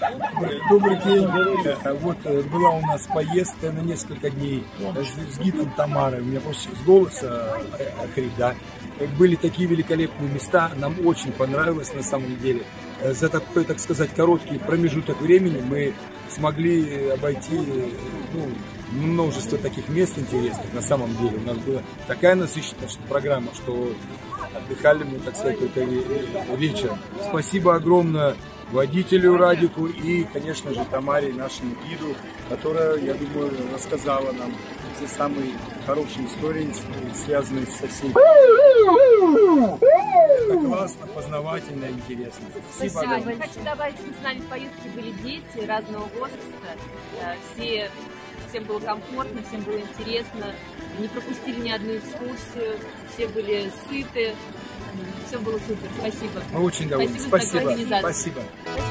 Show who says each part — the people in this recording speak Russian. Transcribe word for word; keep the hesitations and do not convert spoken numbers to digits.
Speaker 1: Добрый день. Вот была у нас поездка на несколько дней с, с гидом Тамарой. У меня просто с голоса охрипь, да. Были такие великолепные места, нам очень понравилось на самом деле. За такой, так сказать, короткий промежуток времени мы смогли обойти ну, множество таких мест интересных на самом деле. У нас была такая насыщенная программа, что отдыхали мы, так сказать, только вечером. Спасибо огромное водителю Радику и, конечно же, Тамаре, нашему гиду, которая, я думаю, рассказала нам все самые хорошие истории, связанные со всей. Это классно, познавательно, интересно.
Speaker 2: Спасибо. Спасибо. Хочу добавить, что с нами в поездке были дети разного возраста. Все, всем было комфортно, всем было интересно. Не пропустили ни одну экскурсию, все были сыты. Все было супер. Спасибо.
Speaker 1: Мы очень довольны.
Speaker 2: Спасибо.
Speaker 1: Спасибо. Спасибо.